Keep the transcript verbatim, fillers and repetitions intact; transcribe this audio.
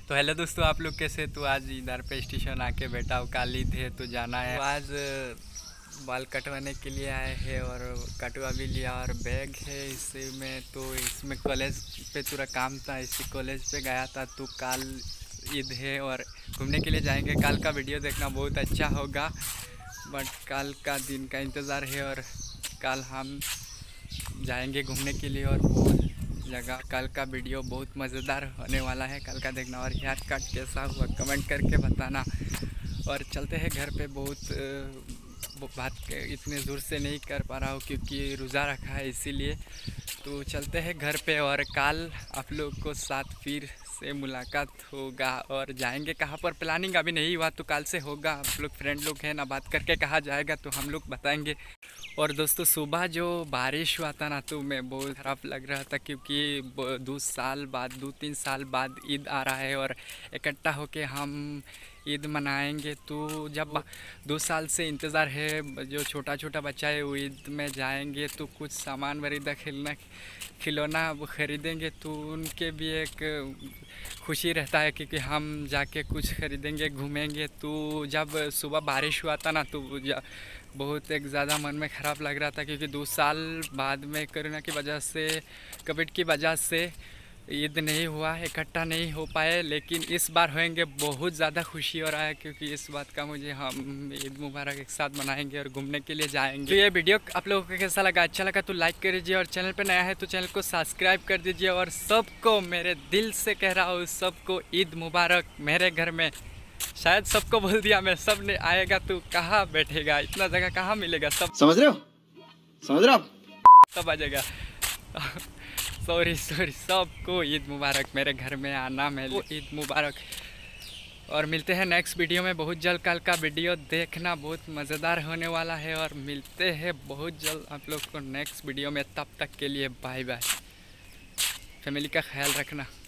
तो हेलो दोस्तों, आप लोग कैसे। तो आज इधर पे स्टेशन आके बैठा हूँ, कल ईद है तो जाना है। तो आज अ, बाल कटवाने के लिए आए हैं और कटवा भी लिया और बैग है इसी में। तो इसमें कॉलेज पे पूरा काम था, इसी कॉलेज पे गया था। तो कल ईद है और घूमने के लिए जाएंगे। कल का वीडियो देखना बहुत अच्छा होगा, बट कल का दिन का इंतज़ार है और कल हम जाएंगे घूमने के लिए और बहुत जगह। कल का वीडियो बहुत मज़ेदार होने वाला है, कल का देखना। और हेयर कट कैसा हुआ कमेंट करके बताना। और चलते हैं घर पे। बहुत अ, वो बात इतने ज़ोर से नहीं कर पा रहा हूँ क्योंकि रोज़ा रखा है, इसीलिए। तो चलते हैं घर पे और कल आप लोग को साथ फिर से मुलाकात होगा। और जाएंगे कहाँ पर प्लानिंग अभी नहीं हुआ, तो कल से होगा। आप लोग फ्रेंड लोग हैं ना, बात करके कहाँ जाएगा तो हम लोग बताएंगे। और दोस्तों, सुबह जो बारिश हुआ था ना, तो मैं बहुत ख़राब लग रहा था क्योंकि दो साल बाद दो तीन साल बाद ईद आ रहा है और इकट्ठा होके हम ईद मनाएंगे। तो जब दो साल से इंतज़ार है, जो छोटा छोटा बच्चा है वो ईद में जाएंगे तो कुछ सामान वरीदा खेलना खिलौना वो ख़रीदेंगे, तो उनके भी एक खुशी रहता है क्योंकि हम जाके कुछ ख़रीदेंगे, घूमेंगे। तो जब सुबह बारिश हुआ था ना, तो बहुत एक ज़्यादा मन में ख़राब लग रहा था क्योंकि दो साल बाद में कोरोना की वजह से, कोविड की वजह से ईद नहीं हुआ, इकट्ठा नहीं हो पाए। लेकिन इस बार होएंगे, बहुत ज़्यादा खुशी हो रहा है क्योंकि इस बात का मुझे हम ईद मुबारक एक साथ मनाएंगे और घूमने के लिए जाएंगे। तो ये वीडियो आप लोगों को कैसा लगा, अच्छा लगा तो लाइक कर दीजिए और चैनल पर नया है तो चैनल को सब्सक्राइब कर दीजिए। और सबको मेरे दिल से कह रहा हूँ, सबको ईद मुबारक। मेरे घर में शायद सबको बोल दिया मैं, सब ने आएगा तो कहाँ बैठेगा, इतना जगह कहाँ मिलेगा। सब समझ रहे हो समझ रहे हो आप सब आ जाएगा। सॉरी सॉरी सबको ईद मुबारक। मेरे घर में आना, मैं ईद मुबारक। और मिलते हैं नेक्स्ट वीडियो में बहुत जल्द। कल का वीडियो देखना, बहुत मज़ेदार होने वाला है। और मिलते हैं बहुत जल्द आप लोग को नेक्स्ट वीडियो में। तब तक के लिए बाय बाय। फैमिली का ख्याल रखना।